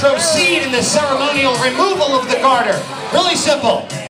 proceed in the ceremonial removal of the garter. Really simple.